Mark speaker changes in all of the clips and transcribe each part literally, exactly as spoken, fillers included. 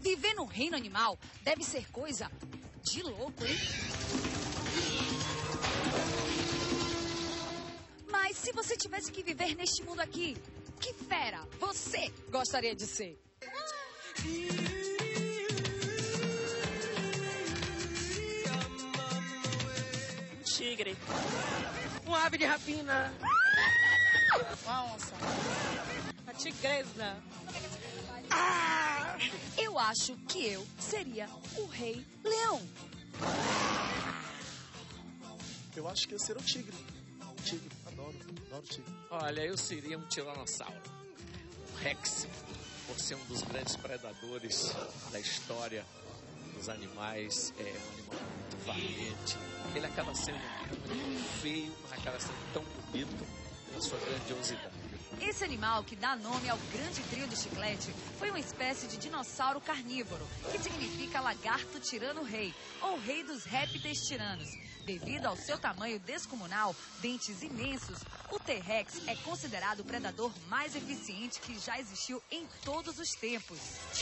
Speaker 1: Viver no reino animal deve ser coisa de louco, hein? Mas se você tivesse que viver neste mundo aqui, que fera você gostaria de ser?
Speaker 2: Um tigre. Um ave de rapina. Uma onça. Uma tigresa.
Speaker 1: Ah! Eu acho que eu seria o Rei Leão.
Speaker 3: Eu acho que eu seria o tigre. Tigre, adoro, adoro tigre.
Speaker 4: Olha, eu seria um tiranossauro. Um Rex, por ser um dos grandes predadores da história dos animais. É um animal muito valente. Ele acaba sendo um animal feio, mas acaba sendo tão bonito pela sua grandiosidade.
Speaker 1: Esse animal, que dá nome ao grande trio de Chiclete, foi uma espécie de dinossauro carnívoro, que significa lagarto tirano-rei, ou rei dos répteis tiranos. Devido ao seu tamanho descomunal, dentes imensos, o T-Rex é considerado o predador mais eficiente que já existiu em todos os tempos.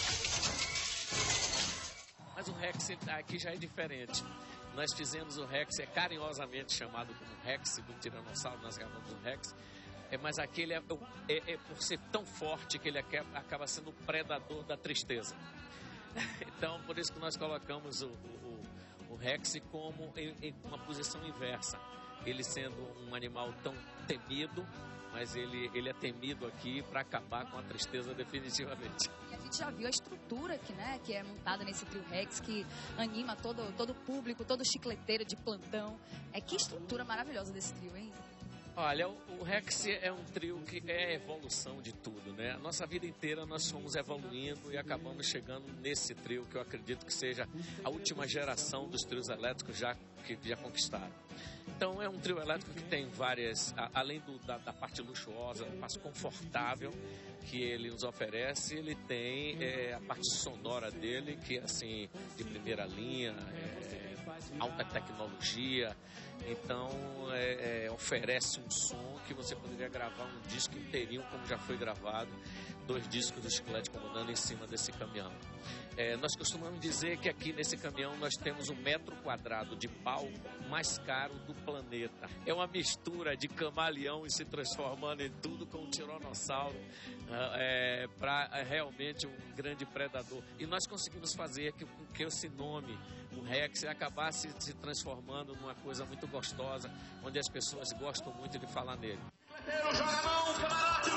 Speaker 4: Mas o Rex aqui já é diferente. Nós fizemos o Rex, é carinhosamente chamado como Rex, do Tiranossauro, nós chamamos o Rex. É, mas aquele é, é, é por ser tão forte que ele acaba sendo o predador da tristeza. Então, por isso que nós colocamos o, o, o Rex como em, em uma posição inversa. Ele sendo um animal tão temido, mas ele, ele é temido aqui para acabar com a tristeza definitivamente.
Speaker 1: E a gente já viu a estrutura aqui, né, que é montada nesse trio Rex, que anima todo, todo o público, todo chicleteiro de plantão. É que estrutura maravilhosa desse trio, hein?
Speaker 4: Olha, o, o Rex é um trio que é a evolução de tudo, né? A nossa vida inteira nós fomos evoluindo e acabamos chegando nesse trio que eu acredito que seja a última geração dos trios elétricos já, que já conquistaram. Então é um trio elétrico que tem várias, a, além do, da, da parte luxuosa, da parte confortável que ele nos oferece, ele tem é, a parte sonora dele, que é assim, de primeira linha, é, alta tecnologia. Então é, é, oferece um som que você poderia gravar um disco inteirinho, como já foi gravado, dois discos do Chiclete Comandando em cima desse caminhão. É, nós costumamos dizer que aqui nesse caminhão nós temos um metro quadrado de palco mais caro do planeta. É uma mistura de camaleão e se transformando em tudo com um tiranossauro, é, para realmente um grande predador. E nós conseguimos fazer que, que esse nome, o Rex, acabasse se transformando numa coisa muito gostosa, onde as pessoas gostam muito de falar nele.
Speaker 5: Eu jogo a mão, camarote,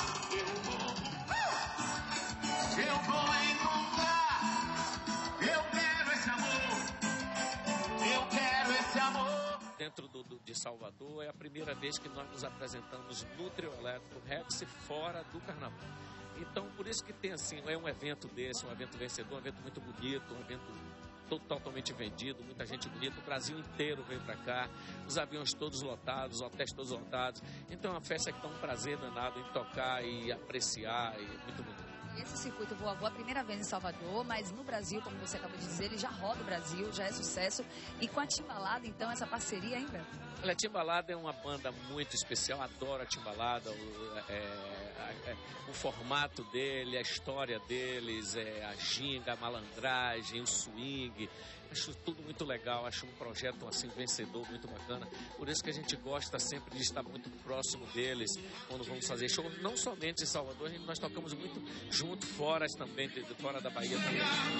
Speaker 5: eu vou encontrar, eu quero esse amor, eu quero esse amor.
Speaker 4: Dentro do, do, de Salvador, é a primeira vez que nós nos apresentamos no trio elétrico Rex fora do carnaval. Então, por isso que tem assim, é um evento desse, um evento vencedor, um evento muito bonito, um evento totalmente vendido, muita gente bonita, o Brasil inteiro vem para cá, os aviões todos lotados, os hotéis todos lotados. Então é uma festa que dá um prazer danado em tocar e apreciar, e muito bonito.
Speaker 1: Esse circuito Voa Voa, a primeira vez em Salvador, mas no Brasil, como você acabou de dizer, ele já roda o Brasil, já é sucesso. E com a Timbalada, então, essa parceria ainda?
Speaker 4: Olha, a Timbalada é uma banda muito especial, adoro a Timbalada, o, é, é, o formato dele, a história deles, é, a ginga, a malandragem, o swing. Acho tudo muito legal, acho um projeto assim vencedor, muito bacana. Por isso que a gente gosta sempre de estar muito próximo deles quando vamos fazer show, não somente em Salvador, nós tocamos muito junto, fora também, de, de fora da Bahia também.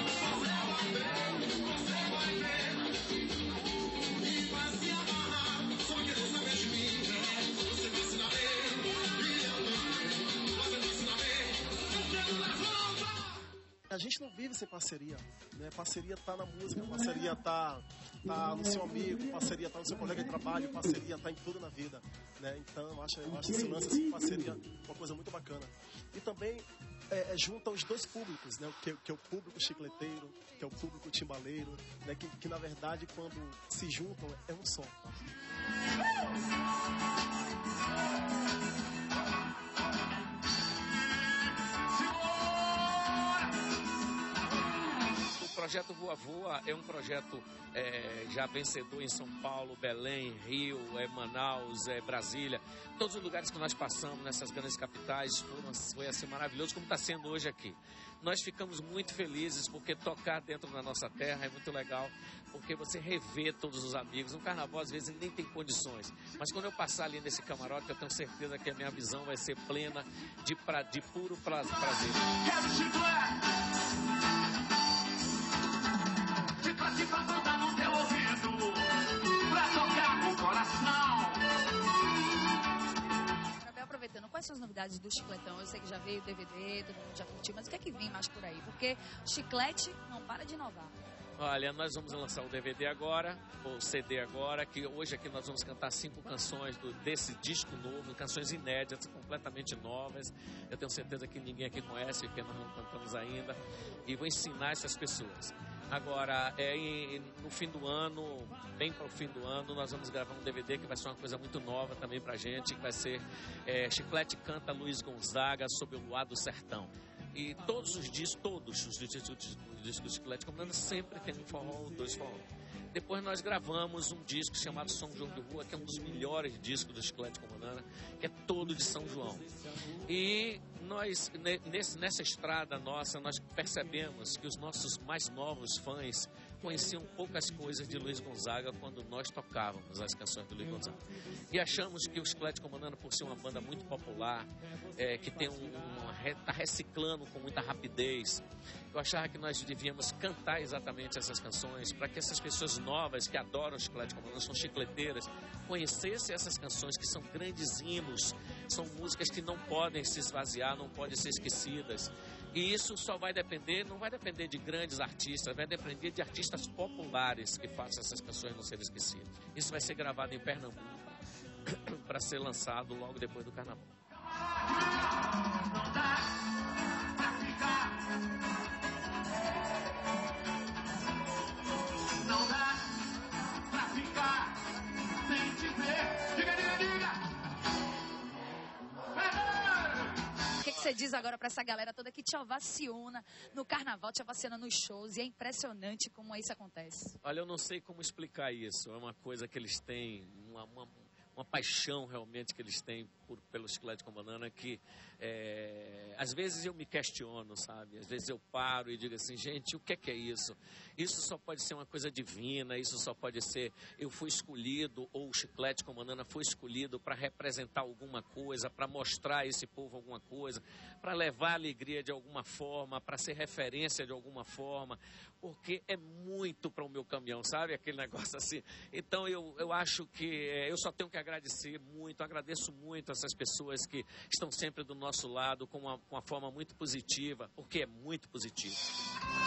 Speaker 3: A gente não vive sem parceria, né? Parceria tá na música, parceria tá, tá no seu amigo, parceria tá no seu colega de trabalho, parceria tá em tudo na vida, né? Então eu acho, eu acho esse lance assim, parceria uma coisa muito bacana. E também é, é, junta os dois públicos, né? Que, que é o público chicleteiro, que é o público timbaleiro, né? Que, que na verdade quando se juntam é um só.
Speaker 4: projeto Voa Voa é um projeto é, já vencedor em São Paulo, Belém, Rio, é, Manaus, é, Brasília. Todos os lugares que nós passamos nessas grandes capitais foram, foi assim maravilhoso, como está sendo hoje aqui. Nós ficamos muito felizes porque tocar dentro da nossa terra é muito legal, porque você revê todos os amigos. No carnaval, às vezes, nem tem condições. Mas quando eu passar ali nesse camarote, eu tenho certeza que a minha visão vai ser plena de, pra, de puro pra, prazer.
Speaker 5: Quero chiclete, chiclete pra botar no teu ouvido, pra tocar no coração.
Speaker 1: Aproveitando, quais são as novidades do Chicletão? Eu sei que já veio D V D, todo mundo já curtiu, mas o que é que vem mais por aí? Porque o Chiclete não para de inovar.
Speaker 4: Olha, nós vamos lançar o D V D agora, o C D agora, que hoje aqui nós vamos cantar cinco canções do, desse disco novo, canções inéditas, completamente novas. Eu tenho certeza que ninguém aqui conhece, porque nós não cantamos ainda. E vou ensinar essas pessoas. Agora, é, em, no fim do ano, bem para o fim do ano, nós vamos gravar um D V D que vai ser uma coisa muito nova também pra gente, que vai ser é, Chiclete Canta Luiz Gonzaga sob o luar do sertão. E todos os discos, todos os discos do Chiclete Comandando sempre tem um forró, dois forró. Depois nós gravamos um disco chamado São João de Rua, que é um dos melhores discos do Chiclete Comandando, que é todo de São João. E nós, nesse, nessa estrada nossa, nós percebemos que os nossos mais novos fãs conheciam poucas coisas de Luiz Gonzaga quando nós tocávamos as canções do Luiz Gonzaga. E achamos que o Chiclete Comandando, por ser uma banda muito popular, é, que tem um, uma, tá reciclando com muita rapidez, eu achava que nós devíamos cantar exatamente essas canções para que essas pessoas novas que adoram o Chiclete Comandando, são chicleteiras, conhecessem essas canções que são grandes hinos, são músicas que não podem se esvaziar, não podem ser esquecidas. E isso só vai depender, não vai depender de grandes artistas, vai depender de artistas populares que façam essas canções não serem esquecidas. Isso vai ser gravado em Pernambuco para ser lançado logo depois do Carnaval.
Speaker 5: Não dá pra ficar, não dá pra ficar sem te ver. Diga, diga, diga.
Speaker 1: O que, que você diz agora para essa galera toda que te ovaciona no Carnaval, te ovaciona nos shows, e é impressionante como isso acontece?
Speaker 4: Olha, eu não sei como explicar isso, é uma coisa que eles têm, uma, uma, uma paixão realmente que eles têm por, pelo Chiclete com Banana, que é, às vezes eu me questiono, sabe? Às vezes eu paro e digo assim, gente, o que é, que é isso? Isso só pode ser uma coisa divina, isso só pode ser, eu fui escolhido, ou o Chiclete com Banana foi escolhido para representar alguma coisa, para mostrar a esse povo alguma coisa, para levar alegria de alguma forma, para ser referência de alguma forma, porque é muito para o meu caminhão, sabe? Aquele negócio assim. Então eu, eu acho que é, eu só tenho que agradecer muito, agradeço muito essas pessoas que estão sempre do nosso lado com uma, com uma forma muito positiva, porque é muito positivo.